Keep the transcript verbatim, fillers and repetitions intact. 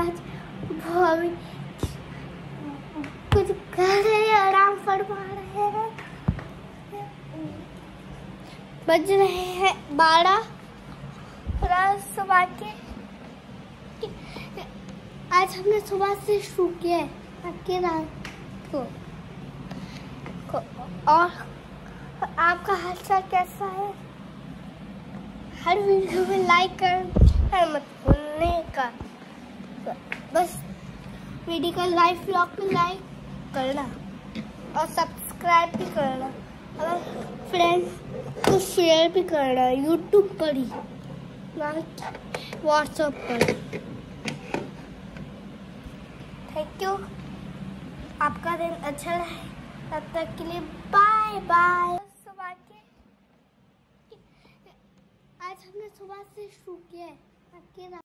आज भाभी कुछ कर रहे हैं, आराम फरमा रहे हैं। बज रहे हैं बारह सुबह के। आज हमने सुबह से शुरू किया है आके रात को। और आपका हालचाल कैसा है? हर वीडियो में लाइक कर मत भूलने का। बस वीडियो का लाइव व्लॉग पे लाइक करना और सब्सक्राइब भी करना और फ्रेंड्स को शेयर भी करना, यूट्यूब पर ही ना व्हाट्सएप पर। थैंक यू, आपका दिन अच्छा रहे। तब तक के लिए बाय बाय। सुबह के आज हमने सुबह से शुरू किया है।